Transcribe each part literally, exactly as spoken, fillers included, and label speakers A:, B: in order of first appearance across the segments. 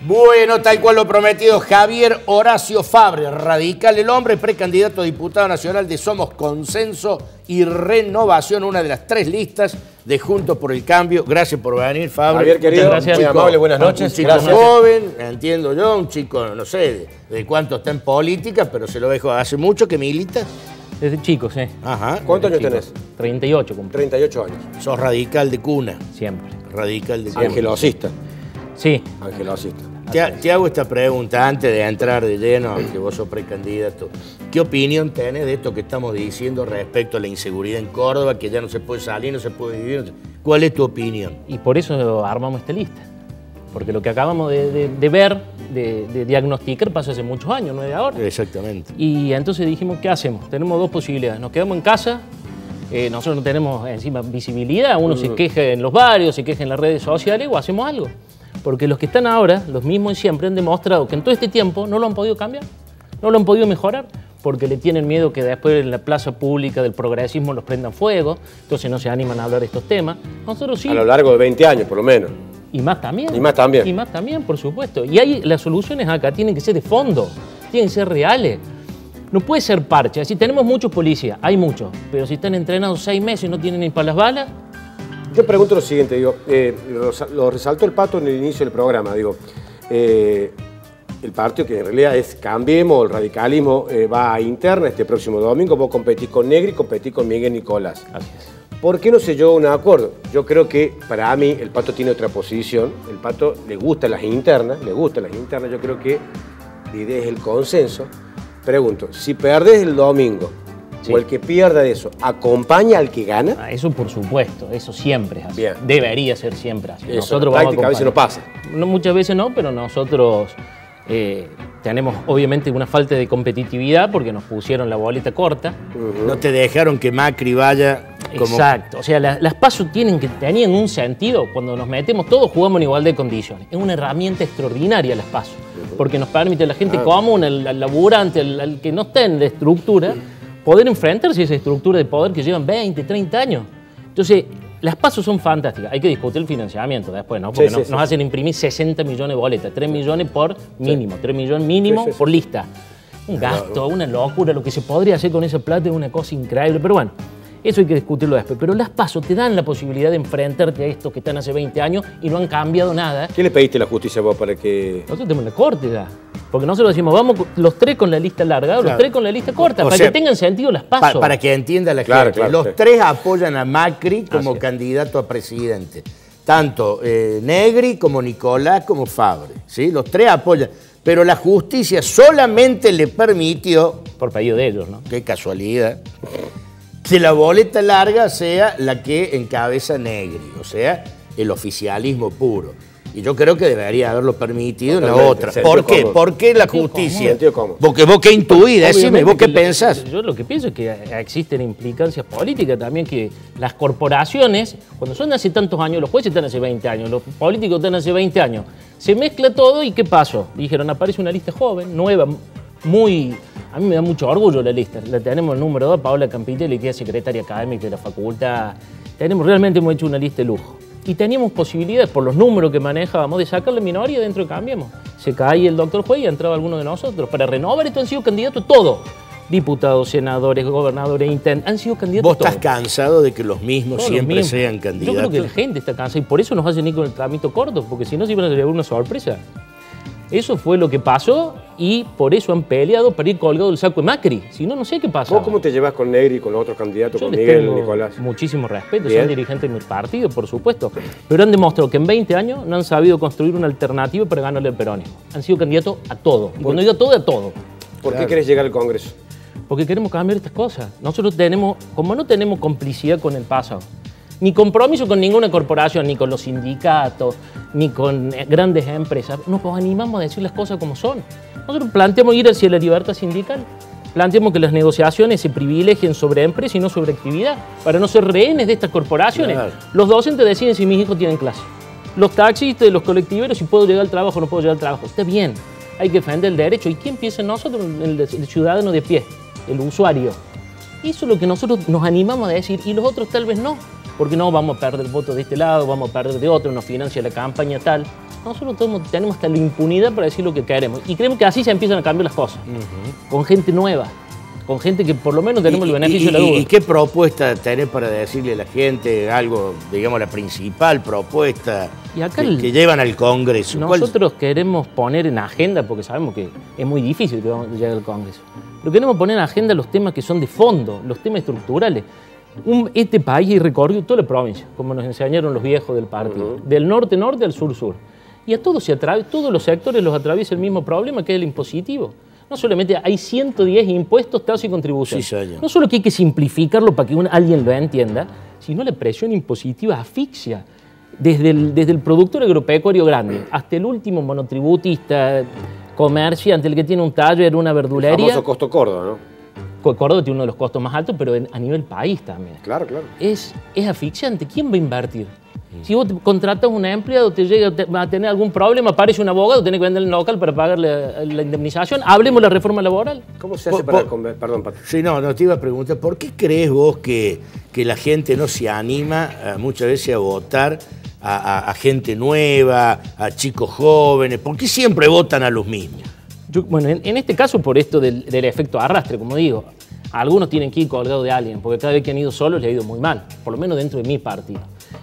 A: Bueno, tal cual lo prometido, Javier Horacio Fabre, radical el hombre, precandidato a diputado nacional de Somos Consenso y Renovación, una de las tres listas de Juntos por el Cambio. Gracias por venir, Fabre.
B: Javier, querido,
A: gracias.
B: muy amable, buenas noches.
A: Un chico
B: Gracias.
A: joven, entiendo yo, un chico, no sé, de, de cuánto está en política, pero se lo dejo hace mucho que milita.
C: Desde chicos, ¿eh?
A: Ajá.
B: ¿Cuántos años
C: chicos.
B: tenés?
C: treinta y ocho, cumplí.
B: treinta y ocho años.
A: Sos radical de cuna.
C: Siempre.
A: Radical de cuna.
B: Angelosista.
C: Sí.
B: Angelosista.
A: Te, te hago esta pregunta antes de entrar de lleno, que vos sos precandidato. ¿Qué opinión tenés de esto que estamos diciendo respecto a la inseguridad en Córdoba, que ya no se puede salir, no se puede vivir? No se... ¿Cuál es tu opinión?
C: Y por eso armamos esta lista. Porque lo que acabamos de, de, de ver, de, de diagnosticar, pasó hace muchos años, no es de ahora.
A: Exactamente.
C: Y entonces dijimos, ¿qué hacemos? Tenemos dos posibilidades. Nos quedamos en casa, eh, nosotros no tenemos encima visibilidad, uno uh-huh. se queja en los barrios, se queja en las redes sociales, o hacemos algo. Porque los que están ahora, los mismos siempre, han demostrado que en todo este tiempo no lo han podido cambiar, no lo han podido mejorar, porque le tienen miedo que después en la plaza pública del progresismo los prendan fuego, entonces no se animan a hablar de estos temas. Nosotros sí.
B: A lo largo de veinte años, por lo menos.
C: Y más también.
B: Y más también.
C: Y más también, por supuesto. Y hay, las soluciones acá tienen que ser de fondo, tienen que ser reales. No puede ser parche. Si tenemos muchos policías, hay muchos, pero si están entrenados seis meses y no tienen ni para las balas.
B: Yo pregunto lo siguiente, digo, eh, lo, lo resaltó el Pato en el inicio del programa, digo, eh, el partido que en realidad es Cambiemos, el radicalismo, eh, va a interna este próximo domingo, vos competís con Negri, competís con Miguel Nicolás.
C: Así es.
B: ¿Por qué no se llegó a un acuerdo? Yo creo que para mí el Pato tiene otra posición, el Pato le gustan las internas, le gustan las internas, yo creo que la idea es el consenso. Pregunto, si perdés el domingo, sí, o el que pierda de eso, ¿acompaña al que gana?
C: Ah, eso por supuesto, eso siempre es así.
B: Bien.
C: Debería ser siempre así.
B: Eso,
C: nosotros
B: en la práctica a, a veces no pasa.
C: No, muchas veces no, pero nosotros eh, tenemos obviamente una falta de competitividad porque nos pusieron la boleta corta.
A: Uh-huh. No te dejaron que Macri vaya como...
C: Exacto, o sea, las, las PASO tienen que, tenían un sentido, cuando nos metemos todos jugamos en igualdad de condiciones. Es una herramienta extraordinaria las PASO, uh-huh, porque nos permite a la gente ah, común, al, al laburante, al, al que no está en la estructura, poder enfrentarse a esa estructura de poder que llevan veinte, treinta años. Entonces, las PASO son fantásticas. Hay que discutir el financiamiento después, ¿no? Porque sí, no, sí, nos sí. hacen imprimir sesenta millones de boletas, tres millones por mínimo, sí. tres millones mínimo sí, sí, por lista. Un gasto, una locura, lo que se podría hacer con esa plata es una cosa increíble, pero bueno, eso hay que discutirlo después. Pero las PASO te dan la posibilidad de enfrentarte a estos que están hace veinte años y no han cambiado nada.
B: ¿Qué le pediste a la justicia vos para que...?
C: Nosotros tenemos la corte ya. Porque nosotros decimos, vamos los tres con la lista larga, claro, los tres con la lista corta, o para sea, que tengan sentido las PASO.
A: Para, para que entienda la
B: claro,
A: gente.
B: Claro,
A: los
B: sí.
A: tres apoyan a Macri como
C: Así
A: candidato a presidente. Tanto eh, Negri como Nicolás como Fabre. ¿Sí? Los tres apoyan. Pero la justicia solamente le permitió...
C: Por pedido de ellos, ¿no?
A: Qué casualidad. Que la boleta larga sea la que encabeza Negri. O sea, el oficialismo puro. Y yo creo que debería haberlo permitido en la otra. ¿Por qué?
B: Cómodo.
A: ¿Por qué la justicia?
B: Cómodo.
A: Porque vos qué intuís, decime, vos qué pensás.
C: Yo lo que pienso es que existen implicancias políticas también, que las corporaciones, cuando son de hace tantos años, los jueces están hace veinte años, los políticos están hace veinte años, se mezcla todo y ¿qué pasó? Dijeron, aparece una lista joven, nueva, muy... A mí me da mucho orgullo la lista. La tenemos el número dos, Paola Campitelli, que es secretaria académica de la facultad. Tenemos, realmente hemos hecho una lista de lujo. Y teníamos posibilidades, por los números que manejábamos, de sacar la minoría dentro de Cambiemos. Se caía el doctor Juez y entraba alguno de nosotros. Para renovar esto han sido candidatos todos. Diputados, senadores, gobernadores, intendentes, han sido candidatos
A: ¿Vos estás
C: todos.
A: cansado de que los mismos todos siempre los mismos. sean candidatos?
C: Yo creo que la gente está cansada y por eso nos hacen ir con el tramito corto, porque si no se iban a llevar una sorpresa. Eso fue lo que pasó y por eso han peleado para ir colgado del saco de Macri. Si no, no sé qué pasa.
B: ¿Vos cómo te llevas con Negri y con los otros candidatos,
C: Yo
B: con Miguel
C: tengo
B: y Nicolás?
C: Muchísimo respeto,
B: Bien.
C: son dirigentes de mi partido, por supuesto. Pero han demostrado que en veinte años no han sabido construir una alternativa para ganarle al peronismo. Han sido candidatos a todo. Y cuando digo a todo, a todo.
B: ¿Por
A: claro.
B: qué querés llegar al Congreso?
C: Porque queremos cambiar estas cosas. Nosotros tenemos, como no tenemos complicidad con el pasado, ni compromiso con ninguna corporación, ni con los sindicatos, ni con grandes empresas, nos animamos a decir las cosas como son. Nosotros planteamos ir hacia la libertad sindical, planteamos que las negociaciones se privilegien sobre empresas y no sobre actividad, para no ser rehenes de estas corporaciones. Claro. Los docentes deciden si mis hijos tienen clase. Los taxistas, los colectiveros, si puedo llegar al trabajo o no puedo llegar al trabajo. Está bien, hay que defender el derecho. ¿Y quién piensa en nosotros? El, el ciudadano de pie, el usuario. Eso es lo que nosotros nos animamos a decir y los otros tal vez no. Porque no, vamos a perder votos de este lado, vamos a perder de otro, nos financia la campaña tal. nosotros tenemos, tenemos hasta la impunidad para decir lo que queremos. Y creemos que así se empiezan a cambiar las cosas. Uh-huh. Con gente nueva, con gente que por lo menos tenemos
A: y,
C: el beneficio
A: y,
C: de la duda.
A: ¿Y qué propuesta tenés para decirle a la gente algo, digamos, la principal propuesta
C: y acá
A: que,
C: el,
A: que llevan al Congreso?
C: Nosotros ¿Cuál? queremos poner en agenda, porque sabemos que es muy difícil que llegue al Congreso, pero queremos poner en agenda los temas que son de fondo, los temas estructurales. Un, este país y recorrido toda la provincia, como nos enseñaron los viejos del partido, uh-huh. del norte-norte al sur-sur. Y a todos, se atraviesa, todos los sectores los atraviesa el mismo problema, que es el impositivo. No solamente hay ciento diez impuestos, tasas y contribuciones. Sí, no solo que hay que simplificarlo para que un, alguien lo entienda, sino la presión impositiva asfixia. Desde el, desde el productor agropecuario grande hasta el último monotributista, comerciante, el que tiene un taller, una verdulería.
B: El famoso costo Córdoba, ¿no?
C: Córdoba tiene uno de los costos más altos, pero a nivel país también.
B: Claro, claro.
C: Es, es asfixiante. ¿Quién va a invertir? Si vos te contratas a un empleado, te llega te, va a tener algún problema, aparece un abogado, tenés que vender el local para pagarle la indemnización. Hablemos de la reforma laboral.
B: ¿Cómo se hace por, para por, Perdón, Pato.
A: Sí, no, no te iba a preguntar, ¿por qué crees vos que, que la gente no se anima uh, muchas veces a votar a, a, a gente nueva, a chicos jóvenes? ¿Por qué siempre votan a los mismos?
C: Yo, bueno, en, en este caso por esto del, del efecto arrastre, como digo, algunos tienen que ir colgados de alguien, porque cada vez que han ido solos les ha ido muy mal, por lo menos dentro de mi partido.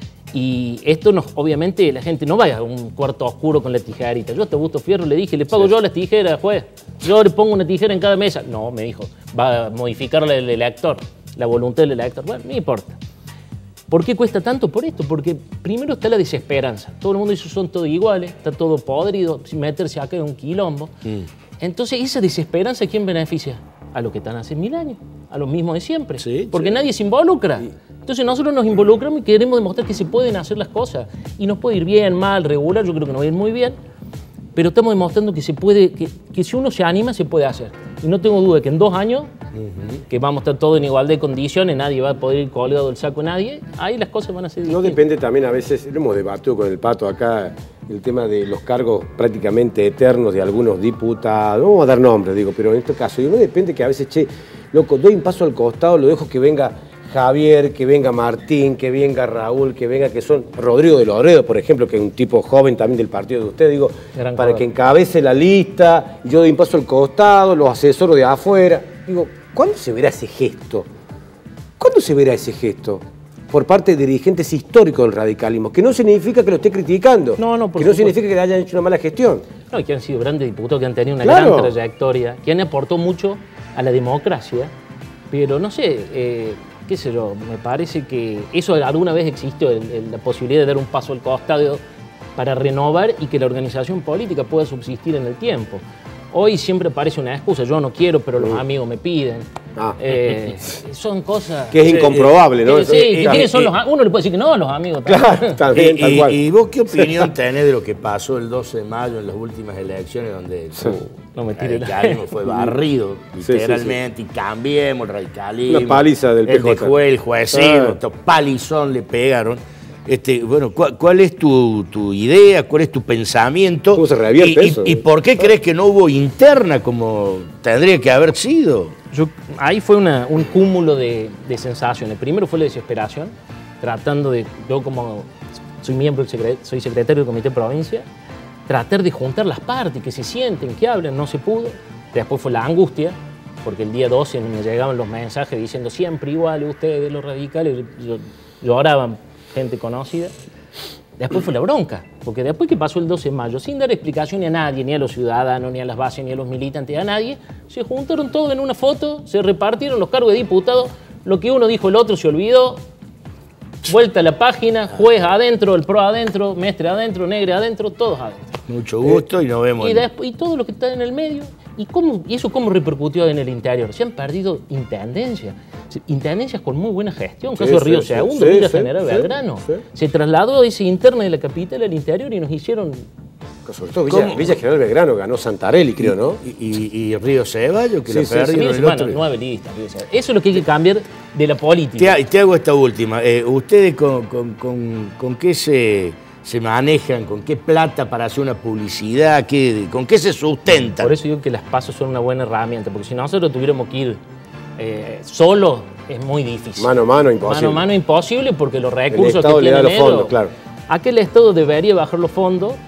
C: Y esto, nos, obviamente, la gente no vaya a un cuarto oscuro con la tijerita. Yo a Augusto Fierro le dije, le pago sí. yo las tijeras, juez. Yo le pongo una tijera en cada mesa. No, me dijo, va a modificar el elector, la voluntad del elector. Bueno, no importa. ¿Por qué cuesta tanto? Por esto, porque primero está la desesperanza. Todo el mundo dice, son todos iguales, está todo podrido, sin meterse acá en un quilombo. Mm. Entonces, esa desesperanza, ¿a quién beneficia? A los que están hace mil años, a los mismos de siempre. Sí, porque sí. nadie se involucra. Sí. Entonces, nosotros nos involucramos y queremos demostrar que se pueden hacer las cosas. Y nos puede ir bien, mal, regular, yo creo que nos va a ir muy bien. Pero estamos demostrando que se puede, que, que si uno se anima, se puede hacer. Y no tengo duda que en dos años, uh-huh. que vamos a estar todos en igualdad de condiciones, nadie va a poder ir colgado del saco a nadie, ahí las cosas van a ser distintas.
B: No depende también a veces, lo hemos debatido con el Pato acá, el tema de los cargos prácticamente eternos de algunos diputados, no vamos a dar nombres, digo, pero en este caso, no depende que a veces, che, loco, doy un paso al costado, lo dejo que venga Javier, que venga Martín, que venga Raúl, que venga, que son Rodrigo de Loredo, por ejemplo, que es un tipo joven también del partido de usted, digo, Gran para joven. que encabece la lista, y yo doy un paso al costado, los asesoro de afuera. Digo, ¿cuándo se verá ese gesto? ¿Cuándo se verá ese gesto? Por parte de dirigentes históricos del radicalismo, que no significa que lo esté criticando,
C: no, no, por
B: que no
C: supuesto.
B: significa que le hayan hecho una mala gestión.
C: No, y que han sido grandes diputados, que han tenido una
B: claro.
C: gran trayectoria, que han aportado mucho a la democracia, pero no sé, eh, qué sé yo, me parece que eso alguna vez existió, el, el, la posibilidad de dar un paso al costado para renovar y que la organización política pueda subsistir en el tiempo. Hoy siempre parece una excusa, yo no quiero, pero los amigos me piden. Ah. Eh, son cosas...
B: Que es incomprobable, ¿no?
C: Que, sí, que ¿quiénes son los amigos? Uno le puede decir que no, los amigos.
B: Claro, también,
A: y, tal cual. ¿Y vos qué opinión tenés de lo que pasó el doce de mayo en las últimas elecciones, donde sí.
C: no me
A: el radicalismo fue barrido, sí, literalmente, sí, sí. y cambiemos el radicalismo?
B: Una paliza del P J.
A: El de juez, el juecino, ah. palizón le pegaron. Este, bueno, ¿cuál, cuál es tu, tu idea? ¿Cuál es tu pensamiento?
B: ¿Cómo se revierte
A: y,
B: eso?
A: Y, ¿Y por qué crees que no hubo interna como tendría que haber sido?
C: Yo, ahí fue una, un cúmulo de, de sensaciones. Primero fue la desesperación, tratando de, yo como soy miembro, del secret, soy secretario del Comité de Provincia, tratar de juntar las partes, que se sienten, que hablen, no se pudo. Después fue la angustia, porque el día doce me llegaban los mensajes diciendo siempre igual, ustedes los radicales, yo, lloraban gente conocida. Después fue la bronca, porque después que pasó el doce de mayo, sin dar explicación ni a nadie, ni a los ciudadanos, ni a las bases, ni a los militantes, a nadie, se juntaron todos en una foto, se repartieron los cargos de diputados, lo que uno dijo el otro se olvidó, vuelta a la página, juez adentro, el pro adentro, mestre adentro, negre adentro, todos adentro.
A: Mucho gusto eh, y nos vemos.
C: Y, después, y todo lo que está en el medio. ¿Y, cómo, ¿Y eso cómo repercutió en el interior? Se han perdido intendencias, intendencias con muy buena gestión. Sí, caso de Río sí, Segundo, sí, Villa sí, General sí, Belgrano. Sí. Se trasladó ese interno de la capital al interior y nos hicieron...
B: Sobre todo Villa, Villa General Belgrano ganó Santarelli, creo, ¿no?
A: Y, y, y Río Ceballos, que sí, la
C: sí,
A: perdieron
C: sí,
A: el otro.
C: Bueno, nueve listas. Eso es lo que hay que cambiar de la política.
A: Te, te hago esta última. Eh, ¿Ustedes con, con, con, con qué se... se manejan, con qué plata para hacer una publicidad, qué, con qué se sustentan?
C: Por eso digo que las pasos son una buena herramienta, porque si nosotros tuviéramos que ir eh, solos, es muy difícil.
B: Mano a mano imposible.
C: Mano a mano imposible porque los recursos
B: el Estado
C: que
B: le da
C: tienen
B: los fondos,
C: ellos,
B: claro.
C: Aquel Estado debería bajar los fondos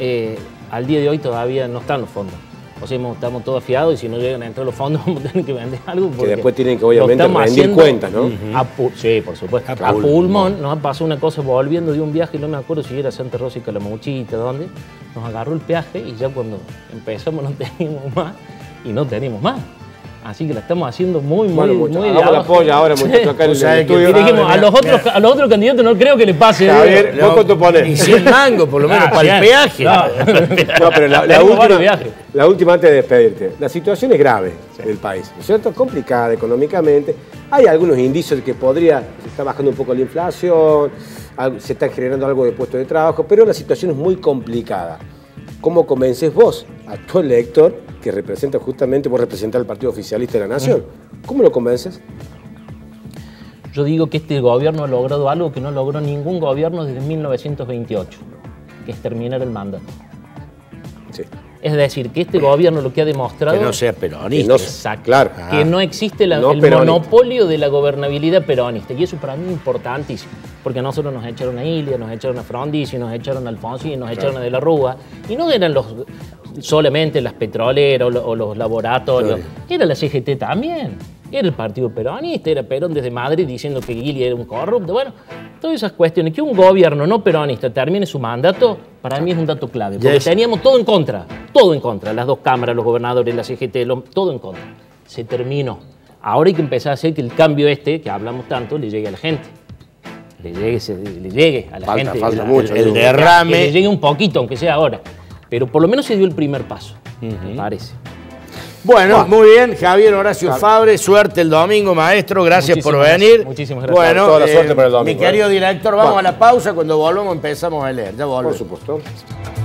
C: eh, al día de hoy todavía no están los fondos. O sea, estamos todos fiados y si no llegan a entrar los fondos vamos a tener que vender algo.
B: Que después tienen que obviamente rendir cuentas, ¿no?
C: Uh-huh. A sí, por supuesto. A, a pulmón. pulmón nos pasó una cosa volviendo de un viaje, no me acuerdo si era Santa Rosa y Calamuchita, ¿dónde? Nos agarró el peaje y ya cuando empezamos no teníamos más y no teníamos más. Así que la estamos haciendo muy, muy,
B: bueno,
C: muy...
B: muy hagamos la polla ahora, muchachos, acá en el estudio.
C: Y dijimos, a los, otros, a los otros candidatos no creo que le pase.
B: Javier, ¿vos cuánto ponés?
A: Y cien mangos, por lo menos, ah, para el peaje.
B: No, no pero la, la, última, la última antes de despedirte. La situación es grave sí. del país, ¿no es cierto? Complicada económicamente. Hay algunos indicios de que podría, se está bajando un poco la inflación, se está generando algo de puestos de trabajo, pero la situación es muy complicada. ¿Cómo convences vos a tu elector, que representa justamente, vos representás al Partido Oficialista de la Nación? ¿Cómo lo convences?
C: Yo digo que este gobierno ha logrado algo que no logró ningún gobierno desde mil novecientos veintiocho, que es terminar el mandato.
B: Sí.
C: Es decir, que este gobierno lo que ha demostrado...
A: Que no sea peronista.
C: No, exacto. Claro. Que ah. no existe la, no el peronista. monopolio de la gobernabilidad peronista. Y eso para mí es importantísimo. Porque a nosotros nos echaron a Ilia, nos echaron a Frondizi, nos echaron a Alfonsín, nos claro. echaron a De la Rúa. Y no eran los solamente las petroleras o los, o los laboratorios. Claro. Era la C G T también. Era el partido peronista, era Perón desde Madrid diciendo que Ilia era un corrupto. Bueno, todas esas cuestiones. Que un gobierno no peronista termine su mandato, para mí es un dato clave. Porque yes. teníamos todo en contra. Todo en contra. Las dos cámaras, los gobernadores, la C G T, lo, todo en contra. Se terminó. Ahora hay que empezar a hacer que el cambio este, que hablamos tanto, le llegue a la gente. Le llegue, se, le llegue a la
B: falta,
C: gente.
B: Falta
C: el,
B: mucho.
A: El, el derrame.
C: Que le llegue un poquito, aunque sea ahora. Pero por lo menos se dio el primer paso, uh-huh. me parece.
A: Bueno, muy bien, Javier Horacio claro. Fabre, suerte el domingo, maestro, gracias
C: muchísimas
A: por venir.
C: Gracias, muchísimas gracias.
A: Bueno,
B: toda la
A: eh,
B: suerte para el domingo.
A: Mi querido director, vamos bueno. a la pausa, cuando volvamos empezamos a leer, ya volvemos.
B: Por supuesto.